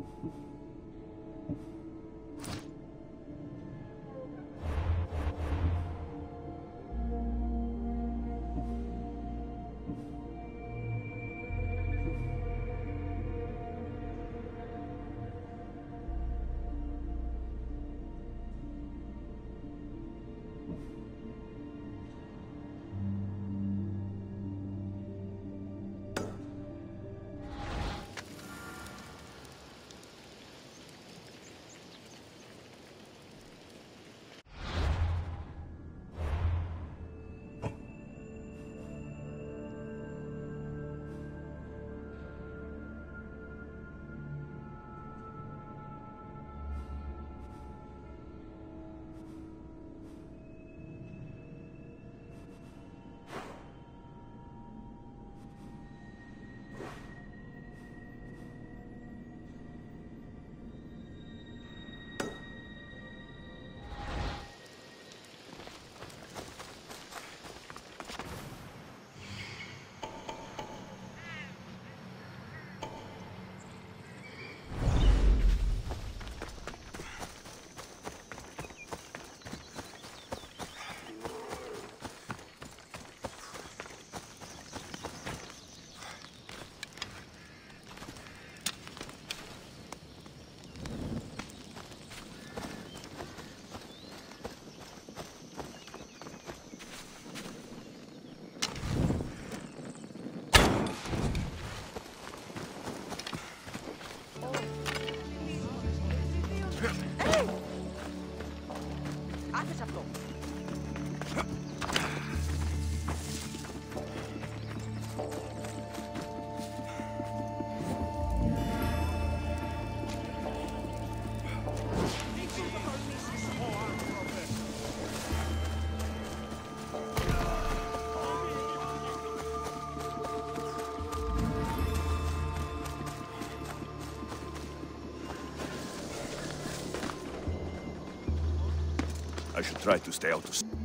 I should try to stay out of sight.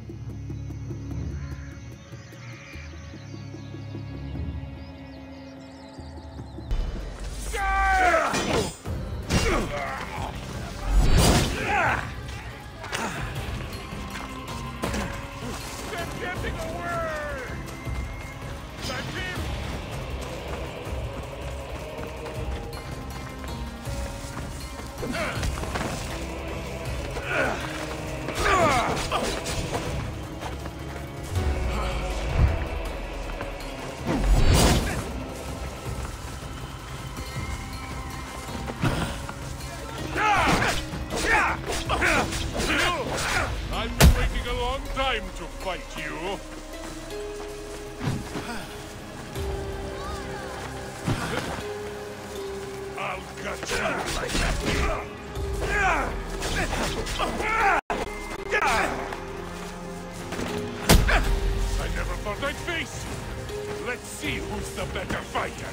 I've been waiting a long time to fight you. I'll cut you like that. I never thought I'd face you. Let's see who's the better fighter.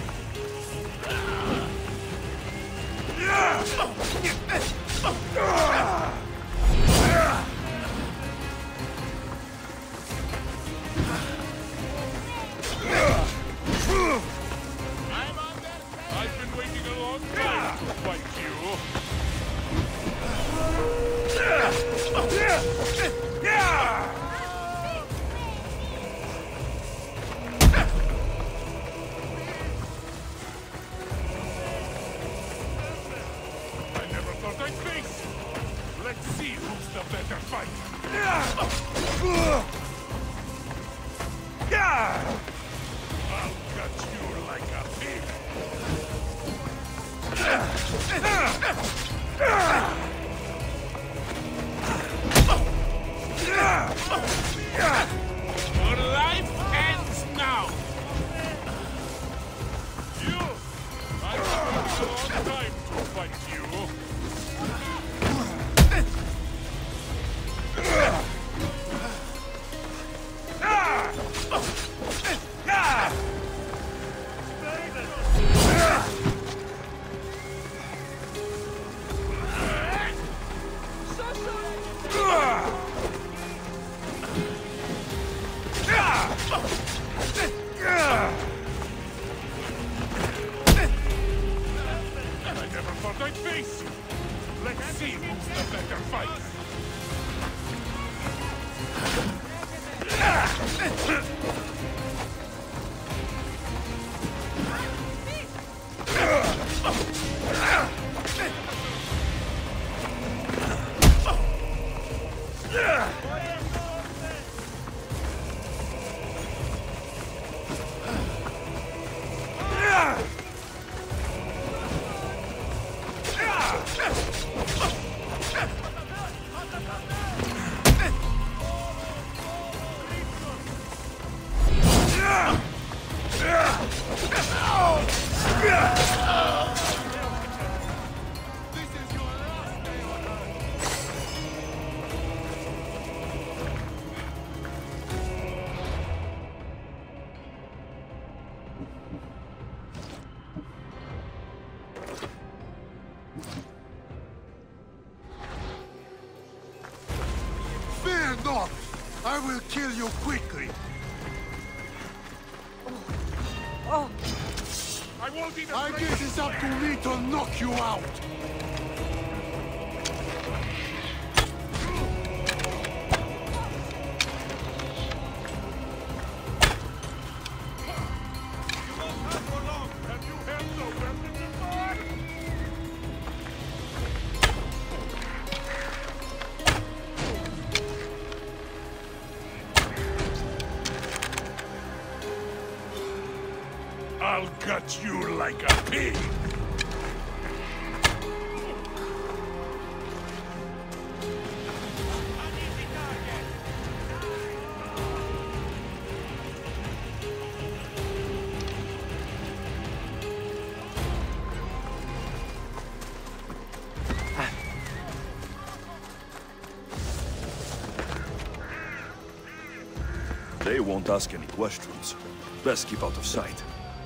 I've been waiting a long time to fight you. I never thought I'd face you. Let's see who's the better fighter. I'll cut you like a pig. Your life ends now. You! I've been waiting a long time to fight you. I I face? Let's see who's the better fighter. Fear not! I will kill you quickly! I won't even I guess it's up to me to knock you out! Have you held no weapon before? I'll gut you like a pig! They won't ask any questions. Best keep out of sight.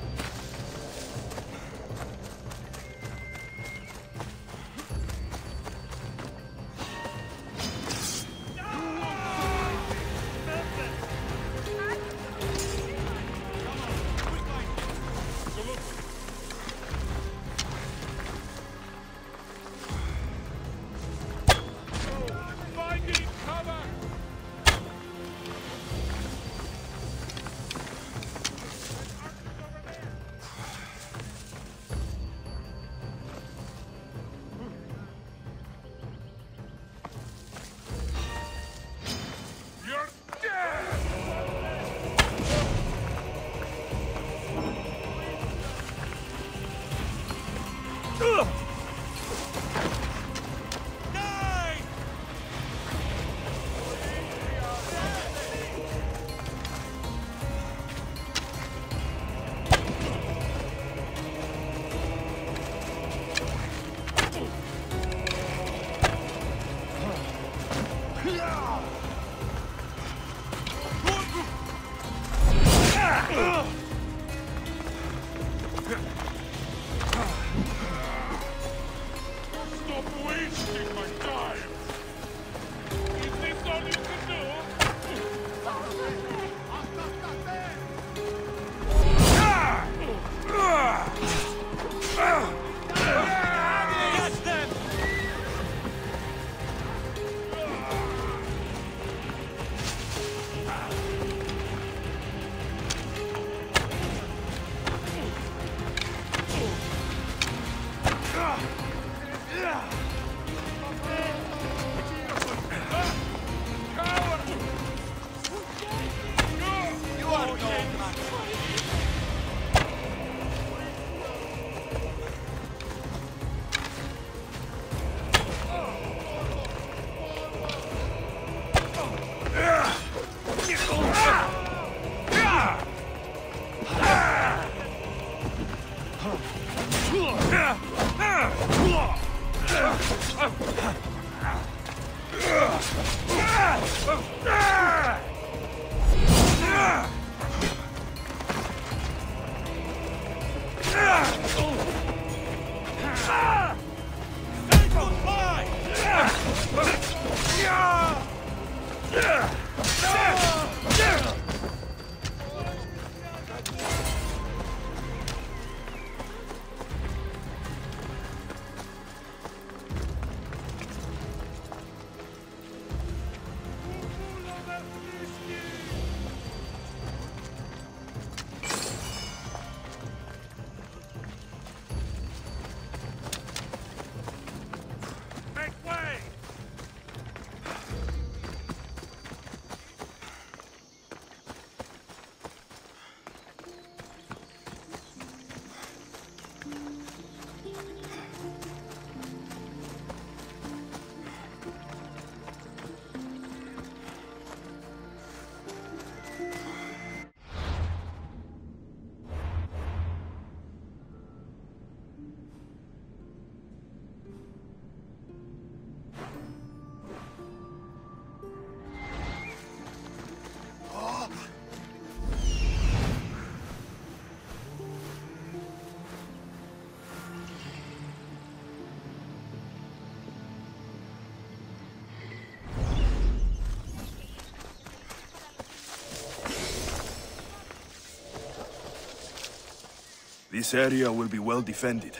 Finding cover! You're dead! Die! Stop wasting my time! Is this all you can do? Catch them! This area will be well defended.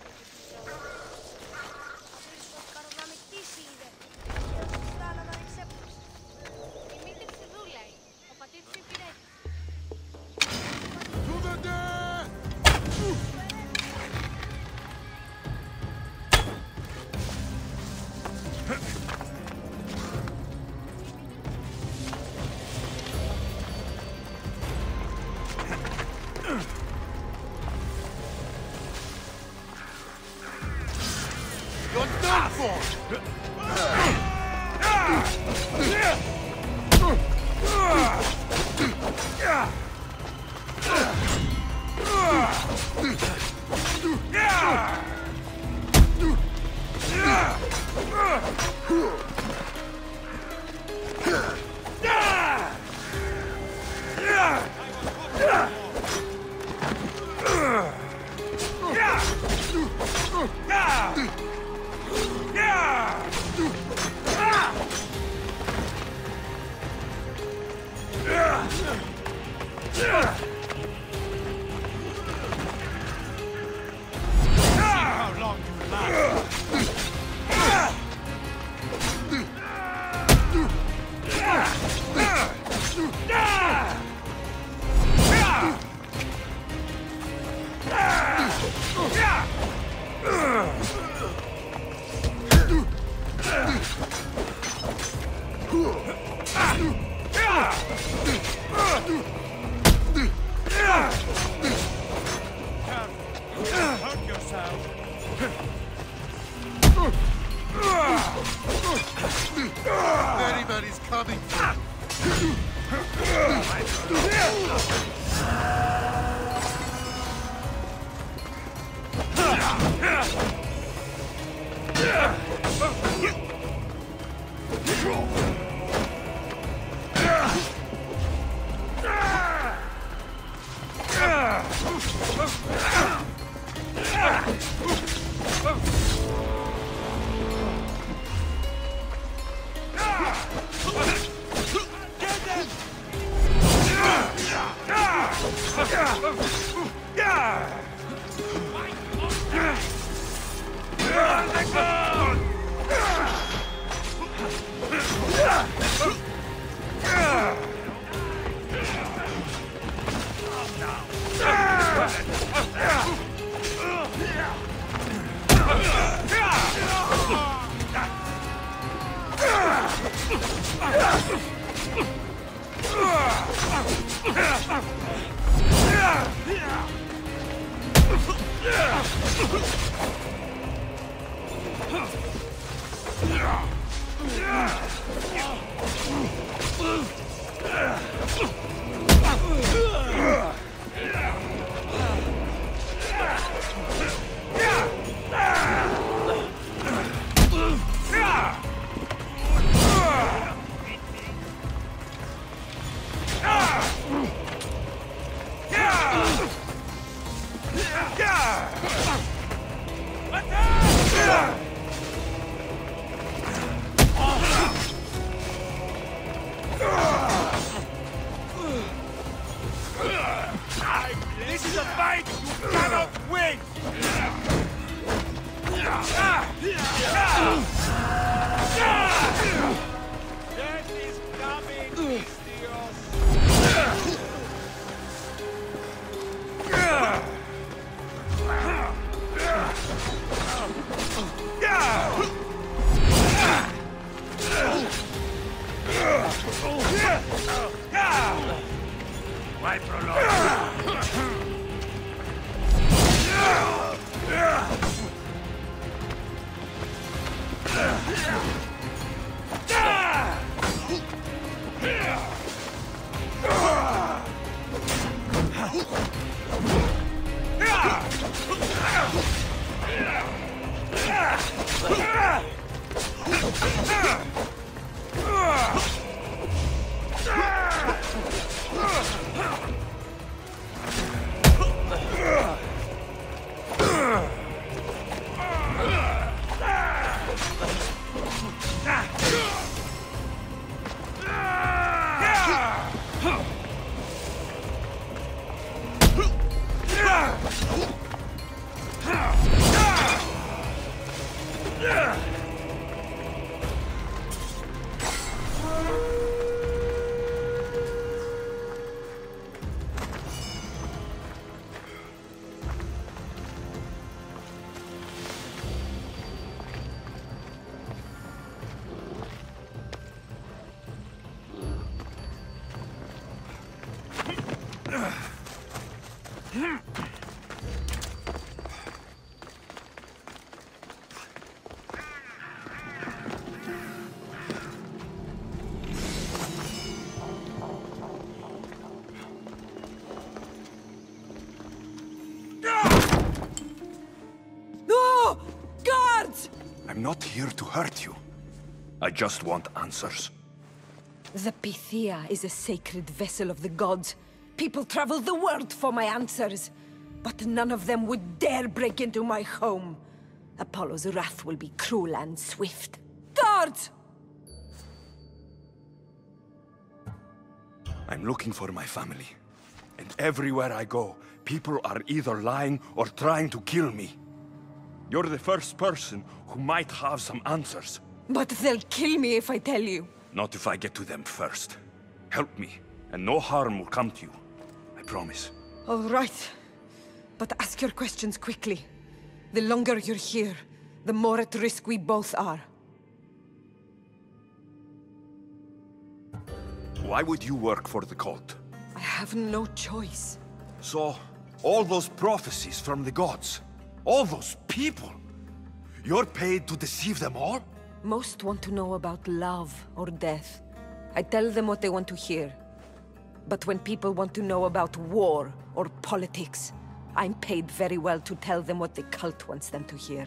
You're done for! Anybody's coming for you. This is a fight you cannot win! Death is coming, Mistios! Why prolong? I'm not here to hurt you. I just want answers. The Pythia is a sacred vessel of the gods. People travel the world for my answers. But none of them would dare break into my home. Apollo's wrath will be cruel and swift. Guards! I'm looking for my family. And everywhere I go, people are either lying or trying to kill me. You're the first person who might have some answers. But they'll kill me if I tell you. Not if I get to them first. Help me, and no harm will come to you. I promise. All right. But ask your questions quickly. The longer you're here, the more at risk we both are. Why would you work for the cult? I have no choice. So, all those prophecies from the gods, all those people, you're paid to deceive them all? Most want to know about love or death. I tell them what they want to hear. But when people want to know about war or politics, I'm paid very well to tell them what the cult wants them to hear.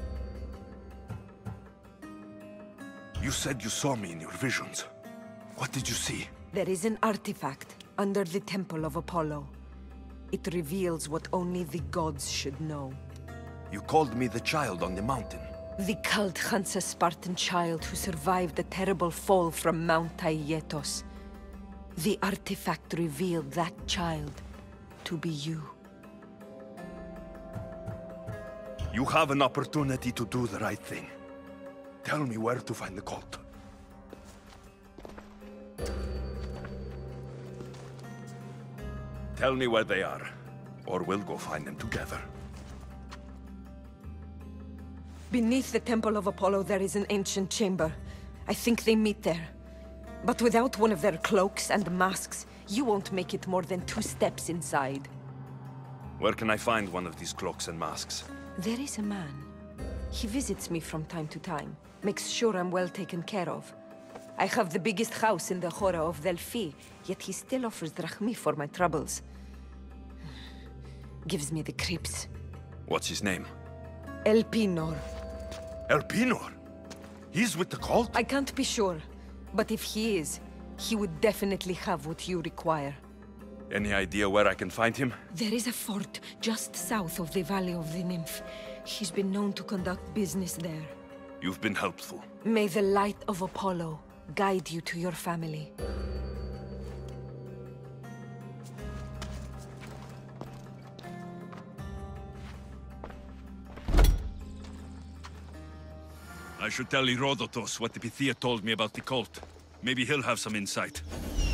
You said you saw me in your visions. What did you see? There is an artifact under the Temple of Apollo. It reveals what only the gods should know. You called me the child on the mountain. The cult hunts a Spartan child who survived a terrible fall from Mount Aietos. The artifact revealed that child to be you. You have an opportunity to do the right thing. Tell me where to find the cult. Tell me where they are, or we'll go find them together. Beneath the Temple of Apollo there is an ancient chamber. I think they meet there. But without one of their cloaks and masks, you won't make it more than 2 steps inside. Where can I find one of these cloaks and masks? There is a man. He visits me from time to time, makes sure I'm well taken care of. I have the biggest house in the Hora of Delphi, yet he still offers drachmi for my troubles. Gives me the creeps. What's his name? Elpinor. Elpinor? He's with the cult? I can't be sure, but if he is, he would definitely have what you require. Any idea where I can find him? There is a fort just south of the Valley of the Nymph. He's been known to conduct business there. You've been helpful. May the light of Apollo guide you to your family. I should tell Herodotus what the Pythia told me about the cult. Maybe he'll have some insight.